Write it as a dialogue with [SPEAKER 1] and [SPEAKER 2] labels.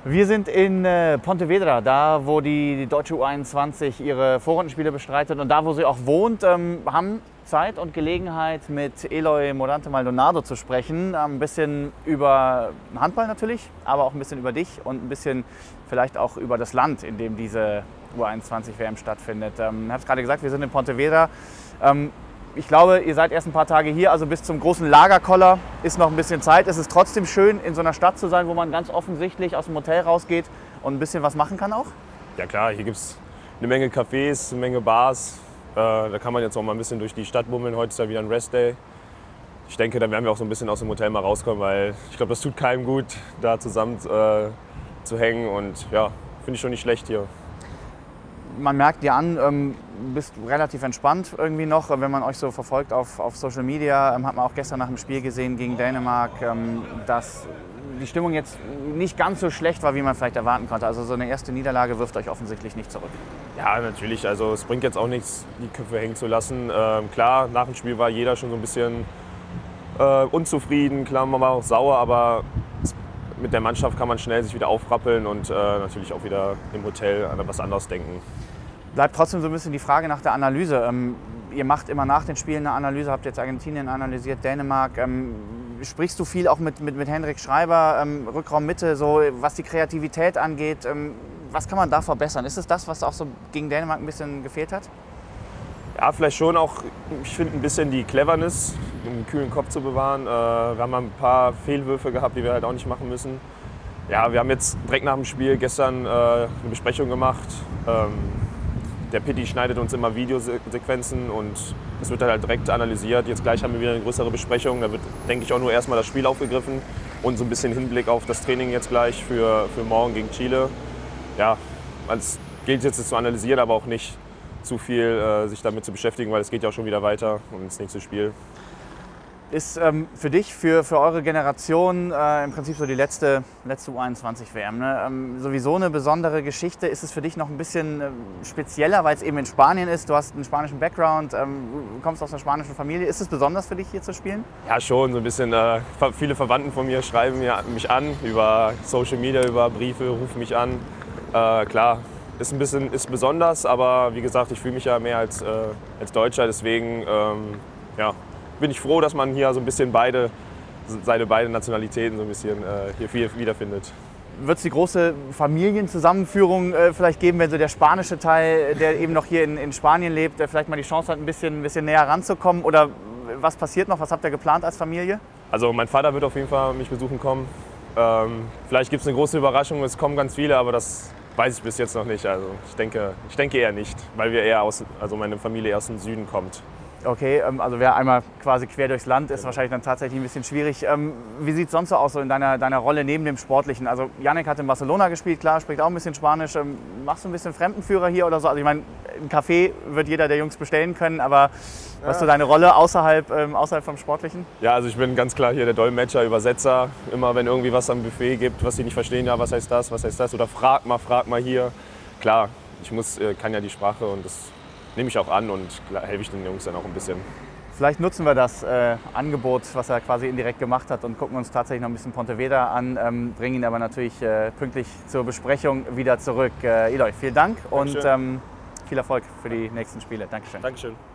[SPEAKER 1] Wir sind in Pontevedra, da wo die deutsche U21 ihre Vorrundenspiele bestreitet und da wo sie auch wohnt, haben Zeit und Gelegenheit mit Eloy Morante Maldonado zu sprechen. Ein bisschen über Handball natürlich, aber auch ein bisschen über dich und ein bisschen vielleicht auch über das Land, in dem diese U21-WM stattfindet. Ich habe es gerade gesagt, wir sind in Pontevedra. Ich glaube, ihr seid erst ein paar Tage hier, also bis zum großen Lagerkoller ist noch ein bisschen Zeit. Es ist trotzdem schön, in so einer Stadt zu sein, wo man ganz offensichtlich aus dem Hotel rausgeht und ein bisschen was machen kann auch.
[SPEAKER 2] Ja klar, hier gibt es eine Menge Cafés, eine Menge Bars. Da kann man jetzt auch mal ein bisschen durch die Stadt bummeln. Heute ist ja wieder ein Restday. Ich denke, da werden wir auch so ein bisschen aus dem Hotel mal rauskommen, weil ich glaube, das tut keinem gut, da zusammen zu hängen. Und ja, finde ich schon nicht schlecht hier.
[SPEAKER 1] Man merkt dir an, du bist relativ entspannt irgendwie noch, wenn man euch so verfolgt auf Social Media. Hat man auch gestern nach dem Spiel gesehen gegen Dänemark, dass die Stimmung jetzt nicht ganz so schlecht war, wie man vielleicht erwarten konnte. Also so eine erste Niederlage wirft euch offensichtlich nicht zurück.
[SPEAKER 2] Ja, natürlich. Also es bringt jetzt auch nichts, die Köpfe hängen zu lassen. Klar, nach dem Spiel war jeder schon so ein bisschen unzufrieden. Klar, man war auch sauer, aber mit der Mannschaft kann man schnell sich wieder aufrappeln und natürlich auch wieder im Hotel an was anderes denken.
[SPEAKER 1] Bleibt trotzdem so ein bisschen die Frage nach der Analyse. Ihr macht immer nach den Spielen eine Analyse, habt jetzt Argentinien analysiert, Dänemark. Sprichst du viel auch mit Hendrik Schreiber, Rückraum Mitte, so was die Kreativität angeht? Was kann man da verbessern? Ist es das, was auch so gegen Dänemark ein bisschen gefehlt hat?
[SPEAKER 2] Ja, vielleicht schon auch, ich finde, ein bisschen die Cleverness, einen kühlen Kopf zu bewahren. Wir haben ein paar Fehlwürfe gehabt, die wir halt auch nicht machen müssen. Ja, wir haben jetzt direkt nach dem Spiel gestern eine Besprechung gemacht. Der Pitti schneidet uns immer Videosequenzen und das wird dann halt direkt analysiert. Jetzt gleich haben wir wieder eine größere Besprechung. Da wird, denke ich, auch nur erstmal das Spiel aufgegriffen und so ein bisschen Hinblick auf das Training jetzt gleich für morgen gegen Chile. Ja, es gilt jetzt zu analysieren, aber auch nicht zu viel sich damit zu beschäftigen, weil es geht ja auch schon wieder weiter und ins nächste Spiel.
[SPEAKER 1] Ist für dich, für eure Generation im Prinzip so die letzte U21-WM, ne? Sowieso eine besondere Geschichte. Ist es für dich noch ein bisschen spezieller, weil es eben in Spanien ist? Du hast einen spanischen Background, du kommst aus einer spanischen Familie. Ist es besonders für dich, hier zu spielen?
[SPEAKER 2] Ja, schon so ein bisschen. Viele Verwandten von mir schreiben mich an über Social Media, über Briefe, rufen mich an. Klar, ist besonders, aber wie gesagt, ich fühle mich ja mehr als Deutscher. Deswegen, ja, bin ich froh, dass man hier so ein bisschen seine beiden Nationalitäten so ein bisschen hier wiederfindet.
[SPEAKER 1] Wird es die große Familienzusammenführung vielleicht geben, wenn so der spanische Teil, der eben noch hier in Spanien lebt, vielleicht mal die Chance hat, ein bisschen näher ranzukommen? Oder was passiert noch? Was habt ihr geplant als Familie?
[SPEAKER 2] Also mein Vater wird auf jeden Fall mich besuchen kommen. Vielleicht gibt es eine große Überraschung, es kommen ganz viele, aber das weiß ich bis jetzt noch nicht. Also ich denke eher nicht, weil meine Familie eher aus dem Süden kommt.
[SPEAKER 1] Okay, also wer einmal quasi quer durchs Land ist, wahrscheinlich dann tatsächlich ein bisschen schwierig. Wie sieht es sonst so aus so in deiner Rolle neben dem Sportlichen? Also Yannick hat in Barcelona gespielt, klar, spricht auch ein bisschen Spanisch. Machst du ein bisschen Fremdenführer hier oder so? Also ich meine, ein Café wird jeder der Jungs bestellen können, aber was ist so deine Rolle außerhalb vom Sportlichen? Ja, also ich bin ganz klar hier der Dolmetscher, Übersetzer. Immer wenn irgendwie was am Buffet gibt, was sie nicht verstehen, ja, was heißt das? Oder frag mal hier. Klar, ich kann ja die Sprache und das nehme ich auch an und helfe ich den Jungs dann auch ein bisschen. Vielleicht nutzen wir das Angebot, was er quasi indirekt gemacht hat und gucken uns tatsächlich noch ein bisschen Pontevedra an, bringen ihn aber natürlich pünktlich zur Besprechung wieder zurück. Eloy, vielen Dank und viel Erfolg für die nächsten Spiele. Dankeschön.
[SPEAKER 2] Dankeschön.